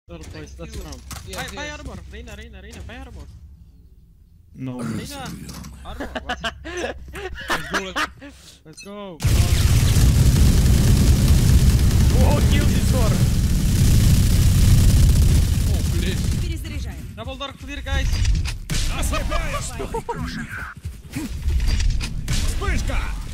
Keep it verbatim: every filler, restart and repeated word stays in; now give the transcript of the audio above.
Well, boys, that's round. Yeah, Buy, buy yes. armor. Reina, Reina, Reina, buy armor. No. Reina, armor. What? Let's go, let's go. Let's go. Oh, kill this door! Oh, please. Перезаряжаем. Double door clear, guys. Вспышка!